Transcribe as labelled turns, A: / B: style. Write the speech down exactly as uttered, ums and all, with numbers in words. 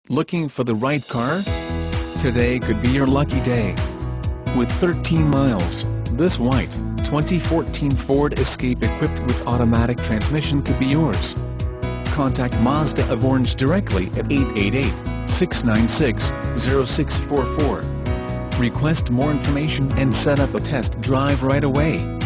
A: Looking for the right car? Today could be your lucky day. With thirteen miles, this white, twenty fourteen Ford Escape equipped with automatic transmission could be yours. Contact Mazda of Orange directly at eight eight eight, six nine six, zero six four four. Request more information and set up a test drive right away.